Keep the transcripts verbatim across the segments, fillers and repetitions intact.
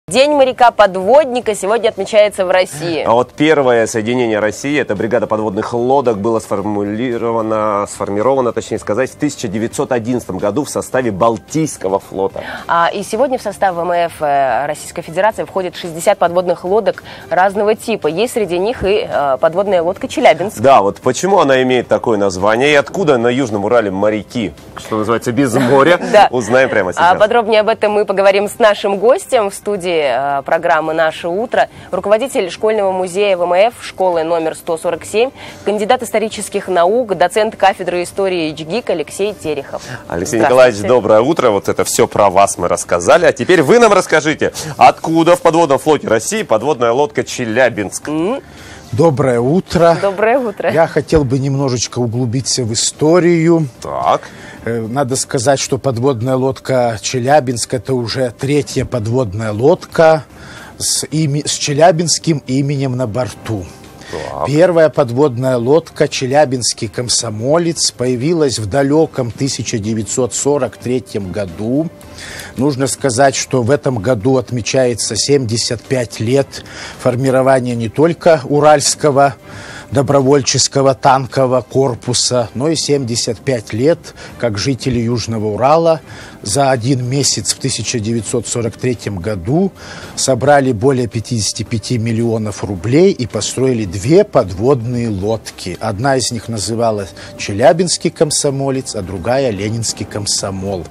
День моряка-подводника сегодня отмечается в России. А вот первое соединение России, это бригада подводных лодок, было сформулировано, сформировано, точнее сказать, в тысяча девятьсот одиннадцатом году в составе Балтийского флота. А, и сегодня в состав ВМФ Российской Федерации входит шестьдесят подводных лодок разного типа. Есть среди них и э, подводная лодка «Челябинск». Да, вот почему она имеет такое название и откуда на Южном Урале моряки, что называется, без моря, узнаем прямо сейчас. Подробнее об этом мы поговорим с нашим гостем в студии программы «Наше утро», руководитель школьного музея ВМФ, школы номер сто сорок семь, кандидат исторических наук, доцент кафедры истории ЭйчГИК Алексей Терехов. Алексей Николаевич, доброе утро. Вот это все про вас мы рассказали. А теперь вы нам расскажите, откуда в подводном флоте России подводная лодка «Челябинск». Mm. Доброе утро. Доброе утро. Я хотел бы немножечко углубиться в историю. Так. Надо сказать, что подводная лодка «Челябинск» — это уже третья подводная лодка с, ими, с челябинским именем на борту. Так. Первая подводная лодка «Челябинский комсомолец» появилась в далеком тысяча девятьсот сорок третьем году. Нужно сказать, что в этом году отмечается семьдесят пять лет формирования не только Уральского добровольческого танкового корпуса, но и семьдесят пять лет, как жители Южного Урала за один месяц в тысяча девятьсот сорок третьем году собрали более пятидесяти пяти миллионов рублей и построили две подводные лодки. Одна из них называлась «Челябинский комсомолец», а другая «Ленинский комсомол».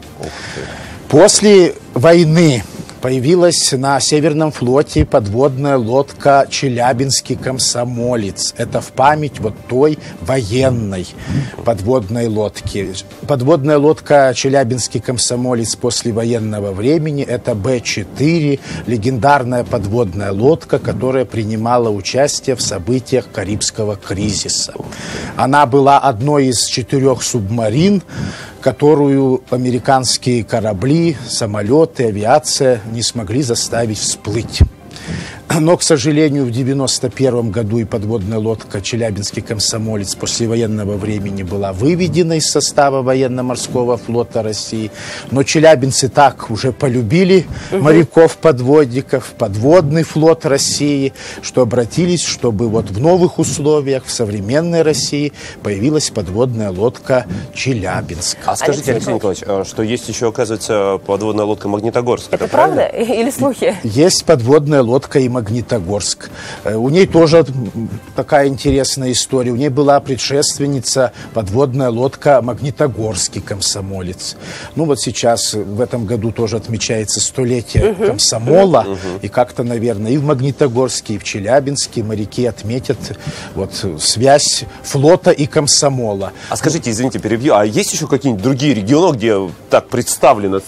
После войны появилась на Северном флоте подводная лодка «Челябинский комсомолец». Это в память вот той военной подводной лодки. Подводная лодка «Челябинский комсомолец» после военного времени – это Б четыре, легендарная подводная лодка, которая принимала участие в событиях Карибского кризиса. Она была одной из четырех субмарин, которую американские корабли, самолеты, авиация не смогли заставить всплыть. Но, к сожалению, в девяносто первом году и подводная лодка «Челябинский комсомолец» после военного времени была выведена из состава военно-морского флота России. Но челябинцы так уже полюбили моряков-подводников, подводный флот России, что обратились, чтобы вот в новых условиях, в современной России появилась подводная лодка «Челябинск». А скажите, Алексей Николаевич, что есть еще, оказывается, подводная лодка «Магнитогорск». Это, это правда или слухи? Есть подводная лодка и Магнитогорск. У ней тоже такая интересная история. У ней была предшественница подводная лодка «Магнитогорский комсомолец». Ну вот сейчас в этом году тоже отмечается столетие uh-huh. комсомола. Uh-huh. И как-то, наверное, и в Магнитогорске, и в Челябинске моряки отметят вот связь флота и комсомола. А скажите, извините, перебью, а есть еще какие-нибудь другие регионы, где так представлено?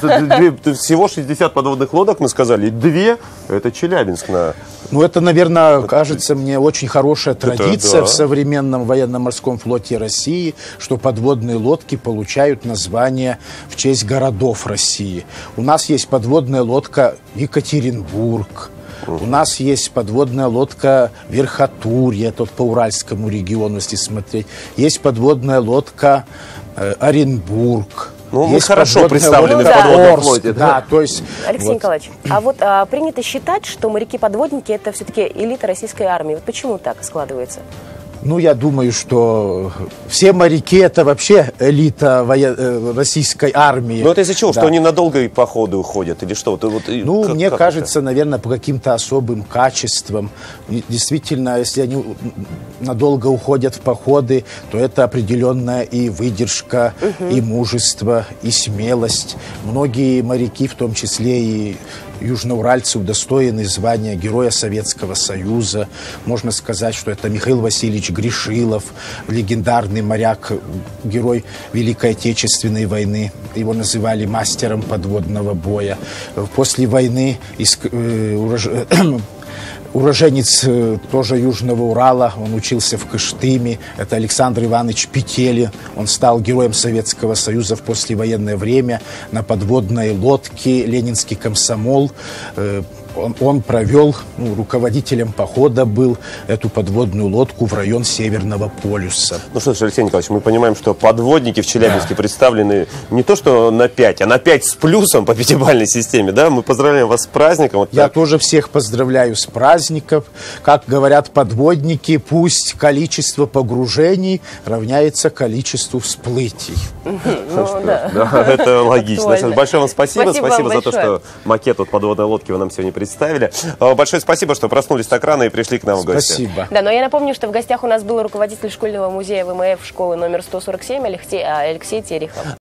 Всего шестьдесят подводных лодок, мы сказали, две – это Челябинск. На... Ну, это, наверное, кажется мне очень хорошая традиция это, да. в современном военно-морском флоте России, что подводные лодки получают название в честь городов России. У нас есть подводная лодка Екатеринбург. У нас есть подводная лодка Верхотурье, тут по Уральскому региону, если смотреть. Есть подводная лодка э, Оренбург. Ну, мы хорошо представлены в подводном флоте. Да, да, то есть, Алексей вот. Николаевич, а вот а, принято считать, что моряки-подводники – это все-таки элита российской армии. Вот почему так складывается? Ну, я думаю, что все моряки – это вообще элита во... российской армии. Но это из-за чего? Да. Что они на долгие походы уходят? Или что? Вот, ну, как, мне как кажется, это? наверное, по каким-то особым качествам. Действительно, если они надолго уходят в походы, то это определенная и выдержка, угу. и мужество, и смелость. Многие моряки, в том числе и южноуральцы, удостоены звания Героя Советского Союза. Можно сказать, что это Михаил Васильевич Гришилов, легендарный моряк, герой Великой Отечественной войны. Его называли мастером подводного боя. После войны из, э, урож... уроженец тоже Южного Урала, он учился в Кыштыме, это Александр Иванович Петелин, он стал героем Советского Союза в послевоенное время на подводной лодке «Ленинский комсомол». он, он провел, ну, руководителем похода был эту подводную лодку в район Северного полюса. Ну что ж, Алексей Николаевич, мы понимаем, что подводники в Челябинске да. представлены не то что на пять, а на пять с плюсом по пятибалльной системе, да? Мы поздравляем вас с праздником. Вот Я тоже всех поздравляю с праздником. Как говорят подводники, пусть количество погружений равняется количеству всплытий. Это логично. Большое вам спасибо. Спасибо за то, что макет подводной лодки вы нам сегодня представили. Большое спасибо, что проснулись так рано и пришли к нам в гости. Спасибо. Да, но я напомню, что в гостях у нас был руководитель школьного музея ВМФ школы номер сто сорок семь Алексей, Алексей Терехов.